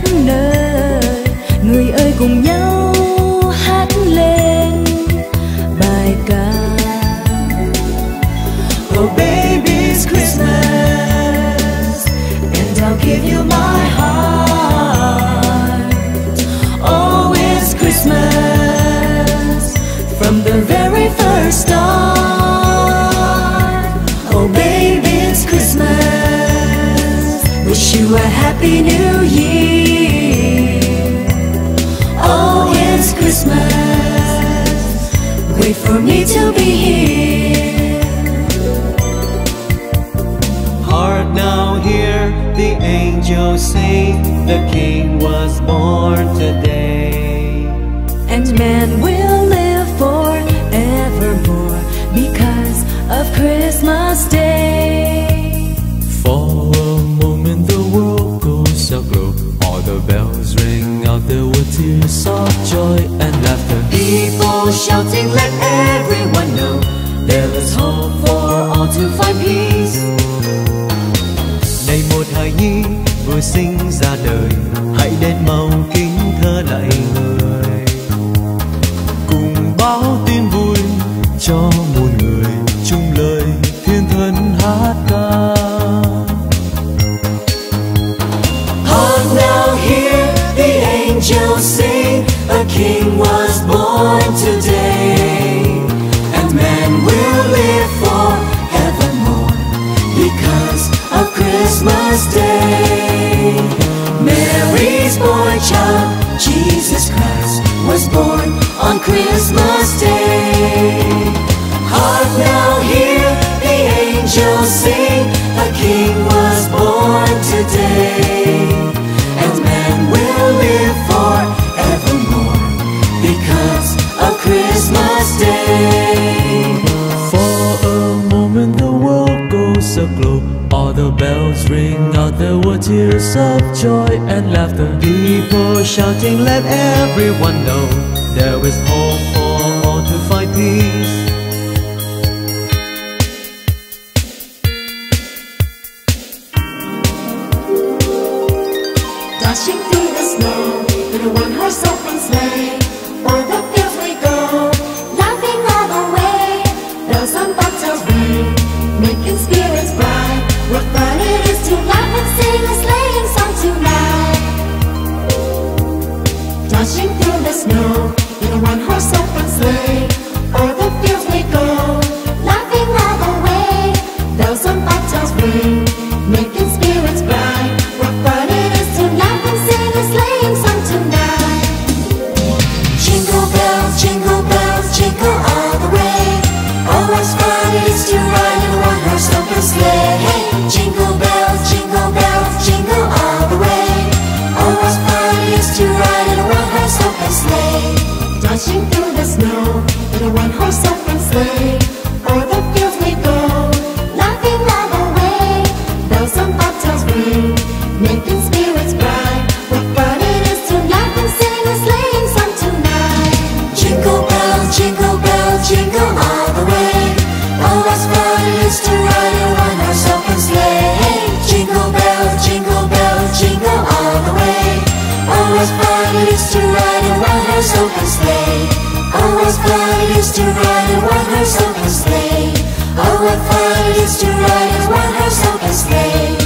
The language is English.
nơi. Người ơi cùng nhau hát lên bài ca. Oh baby, it's Christmas, and I'll give you my heart. Oh, it's Christmas from the very first start. Oh baby, it's Christmas, wish you a happy new year. Oh, it's Christmas, wait for me to be here. Hark now, hear the angels sing, the King was born today. And man will live forevermore because of Christmas Day. For a moment the world goes aglow, all the bells ring out, there were tears of joy and laughter. People shouting, let everyone know there is hope for all to find peace. Này một hài nhi vừa sinh ra đời, hãy đến mau kính thưa lạy người, cùng báo tin vui cho muôn người, chung lời thiên thần hát ca. Hark now, hear the angels sing, a King was born today, and man will live forevermore because of Christmas Day. Mary's boy child, Jesus Christ, was born on Christmas Day. Hark now, hear the angels sing, a King was born today, and man will live forevermore because of Christmas Day. For a moment the world goes aglow, all the bells ring out, there were tears of joy and laughter. People shouting, let everyone know there is hope for all to find peace. Dashing through the snow in a one-horse open sleigh, o'er the fields we go, laughing all the way. Bells on bobtails ring, making spirits bright. What fun it is to laugh and sing a sleighing song tonight. Dashing through the snow in a one-horse open sleigh, o'er the fields we go, laughing all the way. Bells on bobtails ring, making spirits bright. What fun it is to laugh and sing a sleighing song tonight. Jingle bells, jingle all the way. Oh, what fun it is to ride in a one-horse open sleigh. Hey, jingle bells, jingle all the way. Oh, what fun it is to ride in a one-horse open sleigh. Dashing through the snow in a one-horse open sleigh, o'er the fields we go, laughing all the way. Bells on bobtails ring, making spirits bright. What fun it is to laugh and sing a sleighing song tonight. Jingle bells, jingle all the way. Oh, what fun it is to ride in a one-horse open sleigh. Hey, jingle bells, jingle all the way. Oh, what fun it is to ride in a one-horse open sleigh. Oh, what fun it is to ride in a one-horse open sleigh. Oh, what fun it is to ride in a one-horse open sleigh.